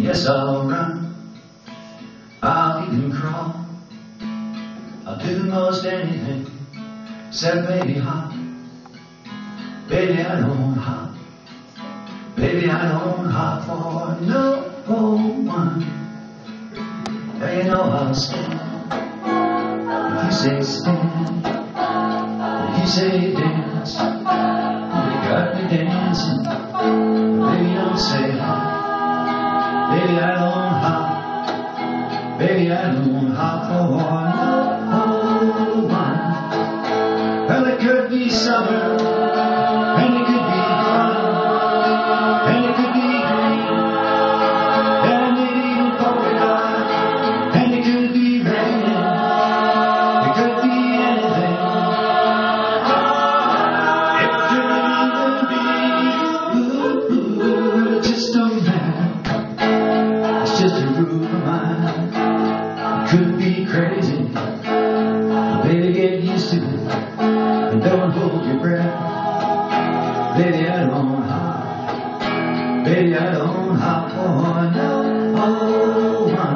Yes, I'll run, I'll even crawl, I'll do most anything except baby hop. Baby, I don't hop. Baby, I don't hop for no one. Yeah, you know I'll stand. If you say stand, if you say dance, you got me dancing. Baby, don't say hop. Baby, I don't hop. Baby, I don't hop for no one. Well, it could be summer, and it could be fun, and it could be green, and maybe even polka dot, and it could be raining, it could be anything. It could even be it just don't matter. It's just a rule of mine. It could be crazy, baby, get used to it, and don't hold your breath. Baby, I don't hop. Baby, I don't hop for no one.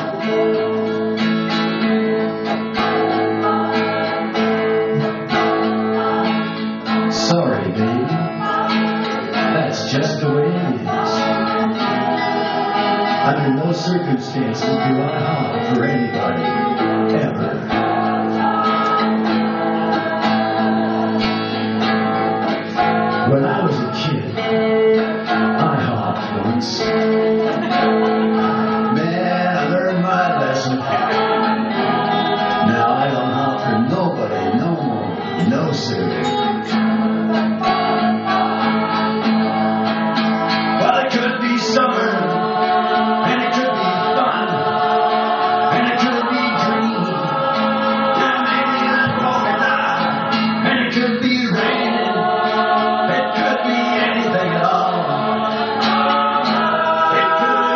Sorry, baby, that's just the way it is. Under no circumstances do I hop for anybody, ever. When I was a kid, I hopped once. Man, I learned my lesson. Now I don't hop for nobody no more. No, sir. Well, it could be summer, and it could be fun, and it could be green. Yeah, maybe a polka dot, and it could be raining. It could be anything at all. It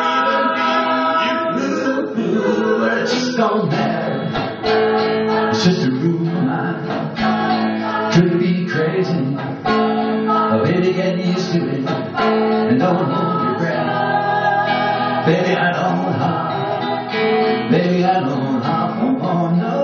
could even be you. It just don't matter. It's just a rule of mine. Could be crazy, but baby, get used to it, and don't hold your breath. Baby, I don't hop. Baby, I don't hop. Oh, no.